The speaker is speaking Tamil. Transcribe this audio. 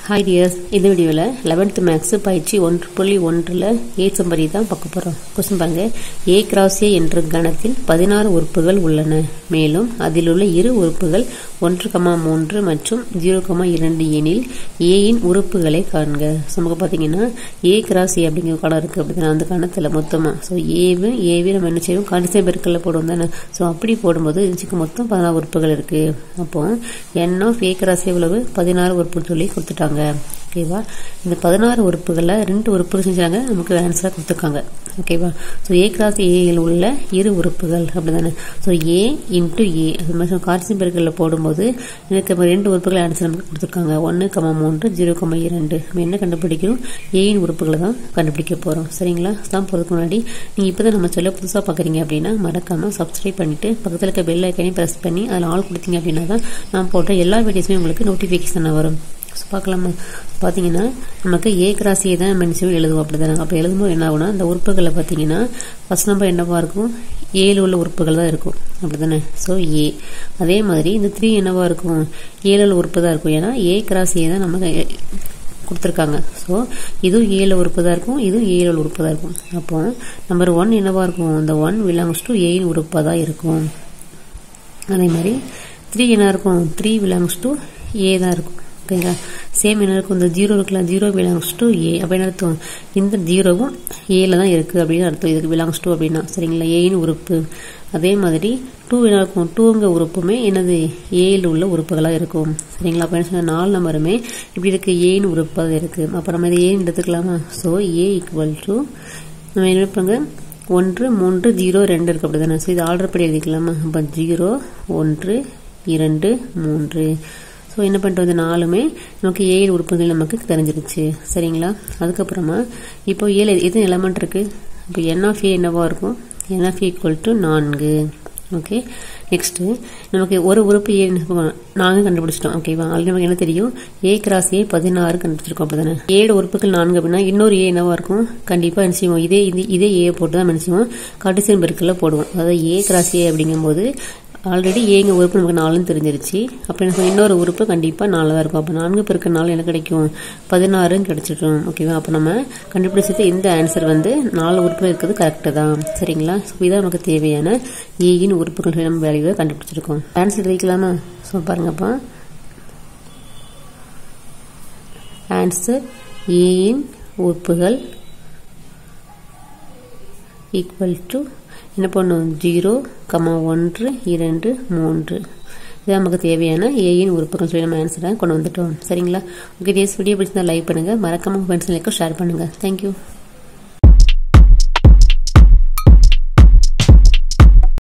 Hi dears, இந்த வீடியோல 11th மேக்ஸ் பயிற்சி 1.1ல 8 சம்பரி தான் பார்க்க போறோம். क्वेश्चन பாருங்க. A cross A என்ற கணத்தில் 16 உறுப்புகள் உள்ளன. மேலும் அதில் உள்ள இரு உறுப்புகள் 1,3 மற்றும் 0,2 எனில் A இன் உறுப்புகளை காண்க. நமக்கு பாத்தீங்கன்னா A cross A அப்படிங்கிற கணம் இருக்கு. அப்படினா அந்த கணத்துல மொத்தமா சோ A நம்ம என்ன செய்வோம்? கான்ஸ்டன்ட் பெருக்கல்ல போடுவோம் தானே. சோ அப்படி போடும்போது இதுக்கு மொத்தம் 16 உறுப்புகள் இருக்கு. அப்போ n of A cross A எவ்வளவு? 16 உறுப்புன்னு சொல்லி கொடுத்துட்டாங்க. ஓகேவா இந்த 16 உறுப்புகள்ல ரெண்டு உறுப்புகள் செஞ்சாங்க நமக்கு ஆன்சரா கொடுத்திருக்காங்க ஓகேவா சோ A cross A இல் உள்ள இரு உறுப்புகள் அப்படிதானே சோ A into A அது மாதிரி கான்ஸ்டன்ட் பெருக்கல்ல போடும்போது எனக்கு ரெண்டு உறுப்புகள் ஆன்சர் நமக்கு கொடுத்திருக்காங்க 1,3 0,2 நம்ம என்ன கண்டுபிடிக்கணும் A இன் உறுப்புகளை தான் கண்டுபிடிக்க போறோம் சரிங்களா தான் போறதுக்கு முன்னாடி நீங்க இப்பதான் நம்ம சொல்ல புதுசா பாக்குறீங்க அப்படினா மறக்காம Subscribe பண்ணிட்டு பக்கத்துல இருக்க பெல் ஐகானை பிரஸ் பண்ணி அதுல ஆல் கொடுத்தீங்க அப்படினா தான் நான் போடுற எல்லா வீடியோஸுமே உங்களுக்கு நோட்டிஃபிகேஷன் வரும் பார்க்கலாமா பாத்தீங்கன்னா நமக்கு A cross A தான் மென்ஷன் எழுதுவோம் அப்படிதானே அப்ப எழுதும்போது என்ன ஆகும்னா இந்த உறுப்புகளை பாத்தீங்கன்னா ஃபர்ஸ்ட் நம்பர் என்னவா இருக்கும் A ல உள்ள உறுப்புகள் தான் இருக்கும் அப்படிதானே சோ A அதே மாதிரி இந்த 3 என்னவா இருக்கும் A ல உள்ள உறுப்பு தான் இருக்கும் ஏனா A cross A தான் நமக்கு கொடுத்திருக்காங்க சோ இது A ல உறுப்பு தான் இருக்கும் இது A ல உறுப்பு தான் இருக்கும் அப்போ நம்பர் 1 என்னவா இருக்கும் இந்த 1 belongs to A இன் உறுப்பா தான் இருக்கும் அதே மாதிரி 3 என்ன இருக்கும் 3 belongs to A தான் இருக்கும் ஓகேங்களா சேம் என்ன இருக்கும் இந்த 0 இருக்குல 0 belongs to A அப்ப என்ன அர்த்தம் இந்த 0வும் A ல தான் இருக்கு அப்படினு அர்த்தம் இதுக்கு belongs to அப்படினா சரிங்களா A இன் உறுப்பு அதே மாதிரி 2 என்ன இருக்கும் 2ங்க உறுப்புமே என்னது A ல உள்ள உறுப்புகளா இருக்கும் சரிங்களா அப்ப என்ன சொன்னா நாலு நம்பருமே இப்படி இருக்கு A இன் உறுப்பா இருக்கு அப்ப நம்ம இதை A ன்னு எடுத்துக்கலாமா சோ A = நம்ம என்ன பண்ணுங்க 1 3 0 2 இருக்கு அப்படிதானே சோ இது ஆர்டர் படி எழுதிக்கலாமா அப்ப 0 1 2 3 சோ என்ன பண்றது நாலுமே நமக்கு A இன் உறுப்புகள் நமக்கு தெரிஞ்சிருச்சு சரிங்களா அதுக்கு அப்புறமா இப்போ A ல எது எலிமெண்ட் இருக்கு அப்ப n of A என்னவா இருக்கும் n of A = 4 okay next நமக்கு ஒரு உறுப்பு A நாங்க கண்டுபிடிச்சிட்டோம் ஓகேவா ஆல்ரெடி நமக்கு என்ன தெரியும் A cross A 16 கண்டுபிடிச்சிருக்கோம் அப்படிதானே A யோட உறுப்புகள் 4 அப்படினா இன்னொரு A என்னவா இருக்கும் கண்டிப்பா என்ன செய்வோம் இதே A போட்டு தான் என்ன செய்வோம் கார்ட்டீசியன் பெருக்கல்ல போடுவோம் அதாவது A cross A அப்படிங்கும்போது ஆல்ரெடி ஏங்க உறுப்பு நமக்கு 4 ன்னு தெரிஞ்சிருச்சு அப்ப எனக்கு இன்னொரு உறுப்பு கண்டிப்பா 4 தான் இருக்கும் அப்ப 4 பெருக்கல் 4 என்ன கிடைக்கும் 16 ன்னு கிடைச்சிடும் ஓகேவா அப்ப நம்ம கண்டுபிடிச்சது இந்த ஆன்சர் வந்து 4 உறுப்புகள் இருக்குது கரெக்ட் தான் சரிங்களா சோ இத நமக்கு தேவையான A இன் உறுப்புகள் நம்ம வேல்யூவை கண்டுபிடிச்சிருக்கோம் ஆன்சர் எழுதிக்கலாமா சோ பாருங்கப்பா ஆன்சர் A இன் உறுப்புகள் = என்ன பண்ணும் 0, 1, 2, 3 இது நமக்கு தேவையான A இன் உறுப்புகள் சொல்லி நம்ம ஆன்சரை கொண்டு வந்துட்டோம் சரிங்களா ஓகே வீடியோ பிடிச்சிருந்தா லைக் பண்ணுங்க மறக்காம உங்க ஃப்ரெண்ட்ஸ்களுக்கு ஷேர் பண்ணுங்க Thank you